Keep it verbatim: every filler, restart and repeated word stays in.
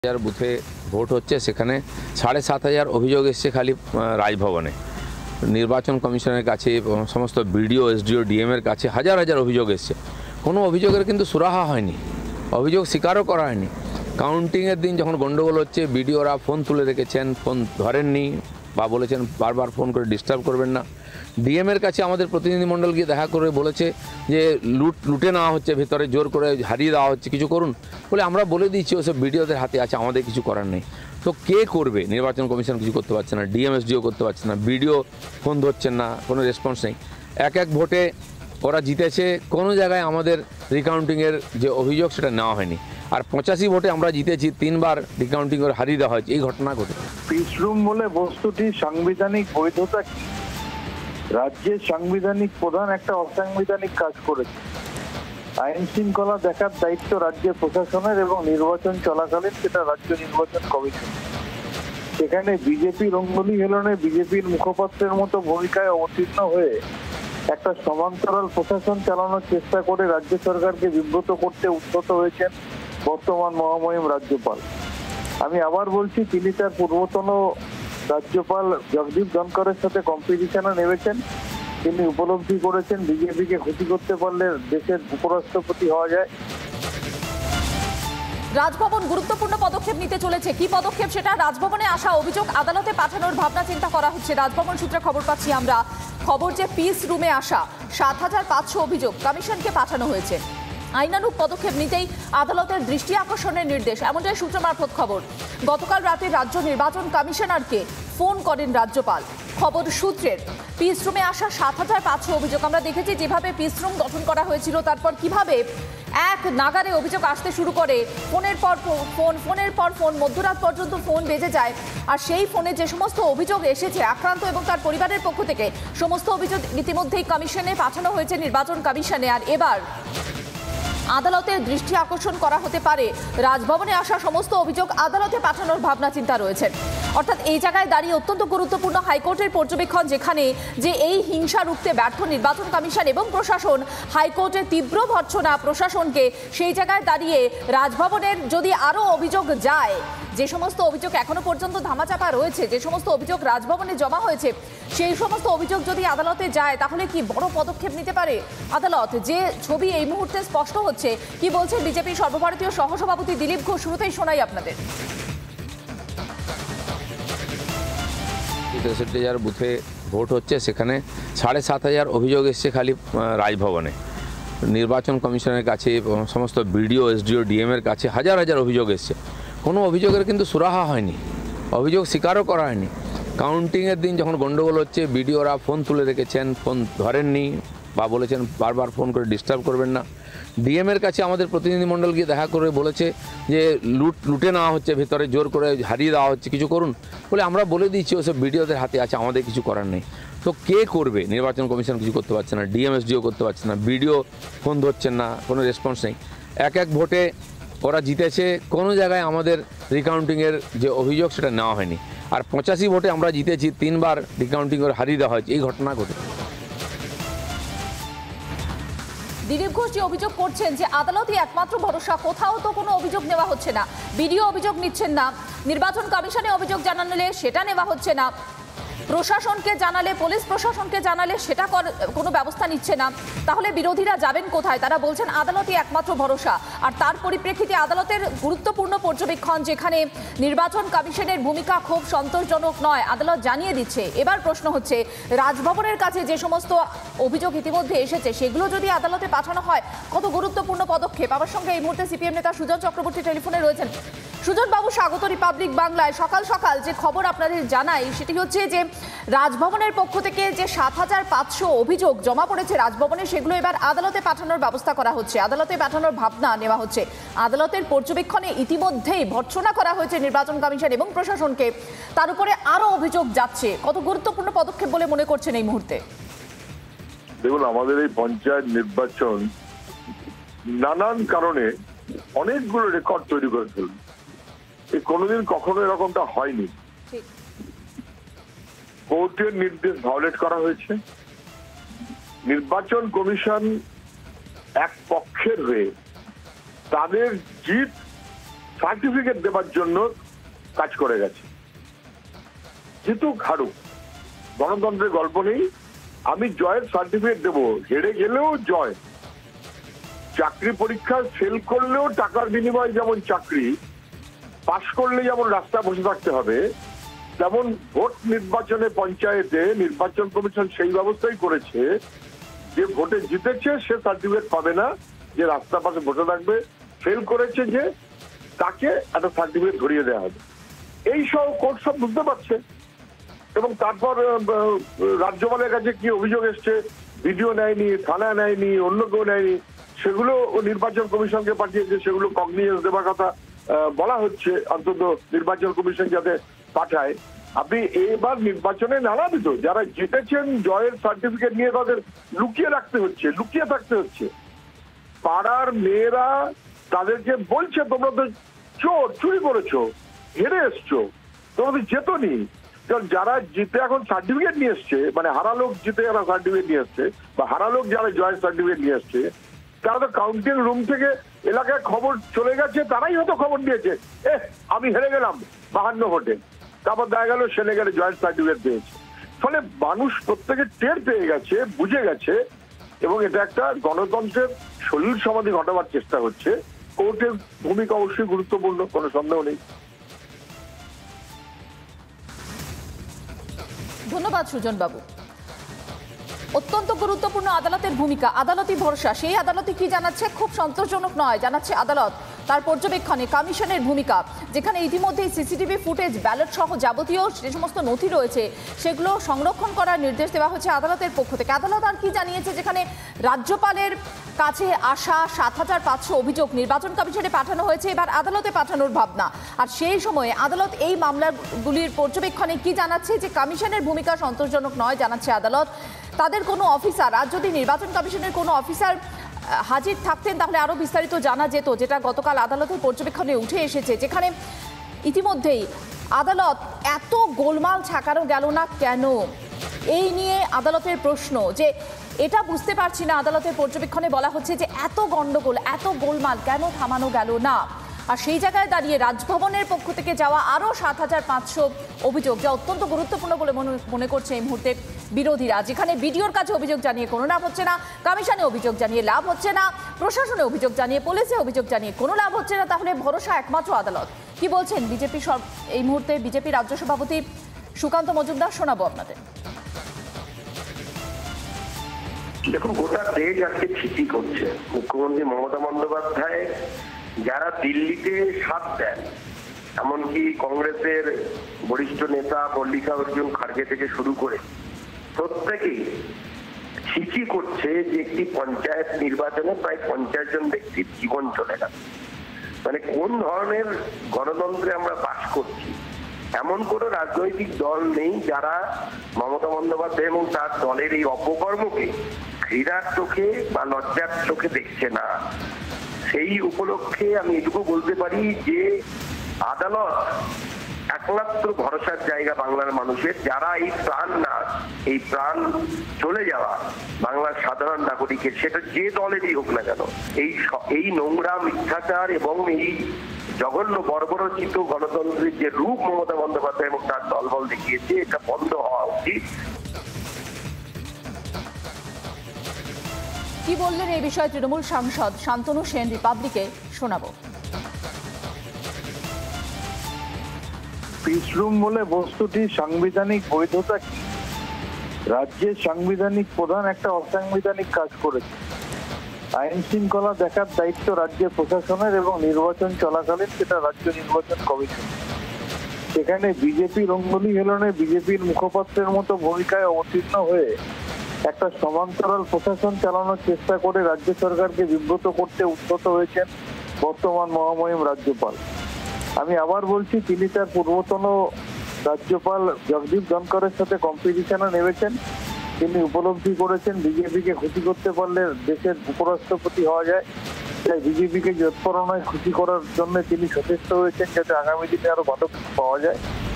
হাজার বুথে ভোট হচ্ছে, সেখানে সাড়ে সাত হাজার অভিযোগ এসছে খালি রাজভবনে। নির্বাচন কমিশনের কাছে, সমস্ত বিডিও, এসডিও, ডিএমের কাছে হাজার হাজার অভিযোগ এসছে। কোনো অভিযোগের কিন্তু সুরাহা হয়নি, অভিযোগ স্বীকারও করা হয়নি। কাউন্টিংয়ের দিন যখন গণ্ডগোল হচ্ছে, বিডিওরা ফোন তুলে রেখেছেন, ফোন ধরেননি বা বলেছেন বারবার ফোন করে ডিস্টার্ব করবেন না। ডিএমের কাছে আমাদের প্রতিনিধিমণ্ডল গিয়ে দেখা করে বলেছে যে লুট লুটে নেওয়া হচ্ছে, ভেতরে জোর করে হারিয়ে দেওয়া হচ্ছে, কিছু করুন বলে আমরা বলে দিচ্ছি ওসব বিডিওদের হাতে আছে, আমাদের কিছু করার নেই। তো কে করবে? নির্বাচন কমিশন কিছু করতে পারছে না, ডিএমএসডিও করতে পারছে না, বিডিও ফোন ধরছেন না, কোনো রেসপন্স নেই। এক এক ভোটে ওরা জিতেছে, কোনো জায়গায় আমাদের রিকাউন্টিংয়ের যে অভিযোগ সেটা নেওয়া হয়নি। আর পঁচাশি ভোটে আমরা জিতেছি, তিনবার রিকাউন্টিং করে হারিয়ে দেওয়া হয়েছে, এই ঘটনা ঘটে। পিসরুম বলে বস্তুটি সাংবিধানিক বৈধতা কি? রাজ্যের সাংবিধানিক প্রধান একটা অসাংবিধানিক কাজ করেছে। আইন শৃঙ্খলা দেখার দায়িত্ব রাজ্যের প্রশাসনের এবং নির্বাচন চলাকালীন সেটা রাজ্য নির্বাচন কমিশন। সেখানে বিজেপি রঙ্গলি হেলনে বিজেপির মুখপাত্রের মতো ভূমিকায় অবতীর্ণ হয়ে একটা সমান্তরাল প্রশাসন চালানোর চেষ্টা করে রাজ্য সরকারকে বিব্রত করতে উদ্যত হয়েছেন বর্তমান মহামহিম রাজ্যপাল। আমি আবার বলছি, তিনি তার পূর্বতন রাজ্যপাল জগদীপ ধনকরের সাথে কম্পিটিশনে নেমেছেন। তিনি উপলব্ধি করেছেন বিজেপিকে ক্ষতি করতে পারলে দেশের উপরাষ্ট্রপতি হওয়া যায়। রাজভবন গুরুত্বপূর্ণ পদক্ষেপ নিতে চলেছে। কি পদক্ষেপ সেটা? রাজভবনে আসা অভিযোগ আদালতে পাঠানোর ভাবনা চিন্তা করা হচ্ছে। রাজভবন সূত্রে খবর পাচ্ছি আমরা, খবর যে পিস রুমে আসা সাত হাজার পাঁচশো অভিযোগ কমিশনকে পাঠানো হয়েছে। আইনানুগ পদক্ষেপ নিতেই আদালতের দৃষ্টি আকর্ষণের নির্দেশ, এমনটাই সূত্র মারফত খবর। গতকাল রাতে রাজ্য নির্বাচন কমিশনারকে ফোন করেন রাজ্যপাল। খবর সূত্রের পিস রুমে আসা সাত হাজার পাঁচশো অভিযোগ আমরা দেখেছি, যেভাবে পিস রুম গঠন করা হয়েছিল, তারপর কিভাবে এক নাগারে অভিযোগ আসতে শুরু করে, ফোনের পর ফোন ফোনের পর ফোন মধ্যরাত পর্যন্ত ফোন বেজে যায়। আর সেই ফোনে যে সমস্ত অভিযোগ এসেছে আক্রান্ত এবং তার পরিবারের পক্ষ থেকে, সমস্ত অভিযোগ ইতিমধ্যেই কমিশনে পাঠানো হয়েছে, নির্বাচন কমিশনে। আর এবার আদালতের দৃষ্টি আকর্ষণ করা হতে পারে। রাজভবনে আসা সমস্ত অভিযোগ আদালতে পাঠানোর ভাবনা চিন্তা রয়েছে। অর্থাৎ এই জায়গায় দাঁড়িয়ে অত্যন্ত গুরুত্বপূর্ণ হাইকোর্টের পর্যবেক্ষণ, যেখানে যে এই হিংসা রুখতে ব্যর্থ নির্বাচন কমিশন এবং প্রশাসন, হাইকোর্টের তীব্র ভর্ৎসনা প্রশাসনকে, সেই জায়গায় দাঁড়িয়ে রাজভবনের যদি আরও অভিযোগ যায়, যে সমস্ত অভিযোগ এখনো পর্যন্ত ধামাচাপা রয়েছে, যে সমস্ত অভিযোগ রাজভবনে জমা হয়েছে, সেই সমস্ত অভিযোগ যদি আদালতে যায়, তাহলে কি বড় পদক্ষেপ নিতে পারে আদালত? যে ছবি এই মুহূর্তে স্পষ্ট হচ্ছে। কি বলছেন বিজেপির সর্বভারতীয় সহসভাপতি দিলীপ ঘোষ? শুরুতেই শোনাই আপনাদের। তেষট্টি হাজার বুথে ভোট হচ্ছে, সেখানে সাড়ে সাত হাজার অভিযোগ এসছে খালি রাজভবনে। নির্বাচন কমিশনের কাছে, সমস্ত বিডিও, এসডিও, ডিএমের কাছে হাজার হাজার অভিযোগ এসছে। কোনো অভিযোগের কিন্তু সুরাহা হয়নি, অভিযোগ স্বীকারও করা হয়নি। কাউন্টিংয়ের দিন যখন গণ্ডগোল হচ্ছে, বিডিওরা ফোন তুলে রেখেছেন, ফোন ধরেননি বা বলেছেন বারবার ফোন করে ডিস্টার্ব করবেন না। ডিএমের কাছে আমাদের প্রতিনিধিমণ্ডল গিয়ে দেখা করে বলেছে যে লুট লুটে নেওয়া হচ্ছে, ভেতরে জোর করে হারিয়ে দেওয়া হচ্ছে, কিছু করুন বলে আমরা বলে দিচ্ছি ওসব বিডিওদের হাতে আছে, আমাদের কিছু করার নেই। তো কে করবে? নির্বাচন কমিশন কিছু করতে পারছে না, ডিএমএসডিও করতে পারছে না, বিডিও ফোন ধরছেন না, কোনো রেসপন্স নেই। এক এক ভোটে ওরা জিতেছে, কোনো জায়গায় আমাদের রিকাউন্টিংয়ের যে অভিযোগ সেটা নেওয়া হয়নি। আর পঁচাশি ভোটে আমরা জিতেছি, তিনবার রিকাউন্টিং করে হারিয়ে দেওয়া হয়েছে, এই ঘটনা ঘটে। দিলীপ ঘোষ যে অভিযোগ করছেন যে আদালতই একমাত্র ভরসা, কোথাও তো কোনো অভিযোগ নেওয়া হচ্ছে না, বিডিও অভিযোগ নিচ্ছেন না, নির্বাচন কমিশনে অভিযোগ জানালে সেটা নেওয়া হচ্ছে না, প্রশাসনকে জানালে, পুলিশ প্রশাসনকে জানালে সেটা কোনো ব্যবস্থা নিচ্ছে না, তাহলে বিরোধীরা যাবেন কোথায়? তারা বলছেন আদালতই একমাত্র ভরসা। আর তার পরিপ্রেক্ষিতে আদালতের গুরুত্বপূর্ণ পর্যবেক্ষণ, যেখানে নির্বাচন কমিশনের ভূমিকা খুব সন্তোষজনক নয়, আদালত জানিয়ে দিচ্ছে। এবার প্রশ্ন হচ্ছে, রাজভবনের কাছে যে সমস্ত অভিযোগ ইতিমধ্যে এসেছে, সেগুলো যদি আদালতে পাঠানো হয়, কত গুরুত্বপূর্ণ পদক্ষেপ। আমার সঙ্গে এই মুহূর্তে সিপিএম নেতা সুজন চক্রবর্তী টেলিফোনে রয়েছেন। সুজন বাবু, স্বাগত রিপাবলিক বাংলায়। সকাল সকাল যে খবর আপনাদের জানাই, সেটি হচ্ছে যে রাজভবনের পক্ষ থেকে যে সাত হাজার পাঁচশো অভিযোগ জমা পড়েছে রাজভবনে, সেগুলো এবার আদালতে পাঠানোর ব্যবস্থা করা হচ্ছে, আদালতে পাঠানোর ভাবনা নেওয়া হচ্ছে। আদালতের পর্যবেক্ষণে ইতিমধ্যেই ভর্ৎসনা করা হয়েছে নির্বাচন কমিশন এবং প্রশাসনকে, তার উপরে আরও অভিযোগ যাচ্ছে। কত গুরুত্বপূর্ণ পদক্ষেপ বলে মনে করছেন এই মুহূর্তে? দেখুন, আমাদের এই পঞ্চায়েত নির্বাচন নানান কারণে অনেকগুলো রেকর্ড তৈরি করে ফেলল। এই কোনোদিন কখনো এরকমটা হয়নি। কোর্টের নির্দেশ ভায়োলেট করা হয়েছে। নির্বাচন কমিশন এক পক্ষের হয়ে তাদের জিত সার্টিফিকেট দেবার জন্য কাজ করে গেছে। কিন্তু হারুক, গণতন্ত্রের গল্প নেই। আমি জয়ের সার্টিফিকেট দেবো, হেরে গেলেও জয়। চাকরি পরীক্ষায় ফেল করলেও টাকার বিনিময়ে যেমন চাকরি, পাশ করলে যেমন রাস্তা বসে থাকতে হবে, তেমন ভোট নির্বাচনে পঞ্চায়েতে নির্বাচন কমিশন সেই ব্যবস্থাই করেছে যে ভোটে জিতেছে সে সার্টিফিকেট পাবে না, যে রাস্তা পাশে বসে থাকবে। ফেল করেছে যে তাকে একটা সার্টিফিকেট ধরিয়ে দেওয়া হবে। এই সব কোর্ট সব বুঝতে পারছে। এবং তারপর রাজ্যপালের কাছে কি অভিযোগ এসছে, ভিডিও নেয়নি, থানা নেয়নি, অন্য কেউ নেয়নি, সেগুলো নির্বাচন কমিশনকে পাঠিয়েছে, সেগুলো কগনিজেন্স দেওয়ার কথা বলা হচ্ছে, অন্তত নির্বাচন কমিশন যাতে পাঠায়। আপনি এবার নির্বাচনে নানাবিধ যারা জিতেছেন জয়ের সার্টিফিকেট নিয়ে তাদের লুকিয়ে রাখতে হচ্ছে, লুকিয়ে থাকতে হচ্ছে। পাড়ার মেয়েরা তাদেরকে বলছে তোমরা তো চোর, চুরি করেছো, হেরে এসছো, তোমরা তো যেতনি। কারণ যারা জিতে এখন সার্টিফিকেট নিয়ে এসছে, মানে হারা লোক জিতে যারা সার্টিফিকেট নিয়ে এসছে বা হারা লোক যারা জয়ের সার্টিফিকেট নিয়ে এসছে, তারা তো কাউন্টিং রুম থেকে এলাকায় খবর চলে গেছে, তারাই হয়তো খবর দিয়েছে এ আমি হেরে গেলাম বাহান্ন ভোটে, তারপর দেখা গেল সেনেগালে জয়েন্ট সার্টিফিকেট পেয়েছে। ফলে মানুষ প্রত্যেকে টের পেয়ে গেছে, বুঝে গেছে, এবং এটা একটা গণতন্ত্রের শরীর সমাধি ঘটাবার চেষ্টা হচ্ছে। কোর্টের ভূমিকা অবশ্যই গুরুত্বপূর্ণ, কোনো সন্দেহ নেই। ধন্যবাদ সুজন বাবু। অত্যন্ত গুরুত্বপূর্ণ আদালতের ভূমিকা, আদালতই ভরসা। সেই আদালতই কি জানাচ্ছে, খুব সন্তোষজনক নয়, জানাচ্ছে আদালত তার পর্যবেক্ষণে কমিশনের ভূমিকা, যেখানে ইতিমধ্যেই সিসিটিভি ফুটেজ, ব্যালট সহ যাবতীয় যে সমস্ত নথি রয়েছে সেগুলো সংরক্ষণ করার নির্দেশ দেওয়া হয়েছে আদালতের পক্ষ থেকে। আদালত আর কি জানিয়েছে, যেখানে রাজ্যপালের কাছে আসা সাত হাজার পাঁচশো অভিযোগ নির্বাচন কমিশনে পাঠানো হয়েছে, এবার আদালতে পাঠানোর ভাবনা। আর সেই সময়ে আদালত এই মামলাগুলির পর্যবেক্ষণে কি জানাচ্ছে, যে কমিশনের ভূমিকা সন্তোষজনক নয়, জানাচ্ছে আদালত। তাদের কোনো অফিসার, আর যদি নির্বাচন কমিশনের কোনো অফিসার হাজির থাকতেন তাহলে আরও বিস্তারিত জানা যেত, যেটা গতকাল আদালতের পর্যবেক্ষণে উঠে এসেছে, যেখানে ইতিমধ্যেই আদালত এত গোলমাল ছাকানো গেল না কেন, এই নিয়ে আদালতের প্রশ্ন। যে এটা বুঝতে পারছি না, আদালতের পর্যবেক্ষণে বলা হচ্ছে যে এত গন্ডগোল, এত গোলমাল কেন থামানো গেল না। আর সেই জায়গায় দাঁড়িয়ে রাজভবনের পক্ষ থেকে যাওয়া আরও সাত হাজার পাঁচশো অভিযোগ, যা অত্যন্ত গুরুত্বপূর্ণ বলে মনে করছে এই মুহূর্তে বিরোধীরা, যেখানে বিডিওর কাছে অভিযোগ জানিয়ে কোনো লাভ হচ্ছে না, কমিশনে অভিযোগ জানিয়ে লাভ হচ্ছে না, প্রশাসনে অভিযোগ জানিয়ে, পুলিশে অভিযোগ জানিয়ে কোনো লাভ হচ্ছে না। তাহলে ভরসা একমাত্র আদালত। কি বলছেন বিজেপি এই মুহূর্তে বিজেপি রাজ্য সভাপতি সুকান্ত মজুমদার, শোনাবো আপনাদের। দেখুন, গোটা দেশ আজকে ছিচি করছে। মুখ্যমন্ত্রী মমতা বন্দ্যোপাধ্যায় যারা দিল্লিতে সাথ দেন, এমনকি কংগ্রেসের বরিষ্ঠ নেতা মল্লিকা অর্জুন খাড়গে থেকে শুরু করে প্রত্যেকেই ছিচি করছে যে একটি পঞ্চায়েত নির্বাচনে প্রায় পঞ্চাশ জন ব্যক্তির জীবন চলে গেল। মানে কোন ধরনের গণতন্ত্রে আমরা বাস করছি? এমন কোন রাজনৈতিক দল নেই যারা মমতা বন্দ্যোপাধ্যায় এবং তার দলের এই অপকর্মকে ঘৃণার চোখে বা লজ্জার চোখে দেখছে না। সেই উপলক্ষে আমি এটুকু বলতে পারি যে আদালত একমাত্র ভরসার জায়গা বাংলার মানুষের, যারা এই প্রাণ না, এই প্রাণ চলে যাওয়া বাংলার সাধারণ নাগরিকের, সেটা যে দলেরই হোক না কেন, এই এই নোংরা মিথ্যাচার এবং এই জঘন্য বর্বরচিত গণতন্ত্রের যে রূপ মমতা বন্দ্যোপাধ্যায় এবং তার দলবল দেখিয়েছে, এটা বন্ধ হওয়া উচিত। কি বললেন এই বিষয়ে তৃণমূল সাংসদ শান্তনু সেন, রিপাবলিকে শোনাবো। পিস রুম বলে বস্তুটি সাংবিধানিক বৈধতা কি? রাজ্যের সাংবিধানিক প্রধান একটা অসাংবিধানিক কাজ করেছে। আইন শৃঙ্খলা দেখার দায়িত্ব রাজ্যের প্রশাসনের এবং নির্বাচন চলাকালীন সেটা রাজ্য নির্বাচন কমিশন। সেখানে বিজেপির অঙ্গুলি হেলনে বিজেপির মুখপাত্রের মতো ভূমিকায় অবতীর্ণ হয়ে একটা সমান্তরাল প্রশাসন চালানোর চেষ্টা করে রাজ্য সরকারকে বিব্রত করতে উদ্যত হয়েছেন বর্তমান মহামহিম রাজ্যপাল। আমি আবার বলছি, তিনি তার পূর্বতন রাজ্যপাল জগদীপ ধনকরের সাথে কম্পিটিশনে নেমেছেন। তিনি উপলব্ধি করেছেন বিজেপিকে খুশি করতে পারলে দেশের উপরাষ্ট্রপতি হওয়া যায়, তাই বিজেপিকে যৎপরণায় খুশি করার জন্য তিনি সচেষ্ট হয়েছেন যাতে আগামী দিনে আরো ভালো পাওয়া যায়।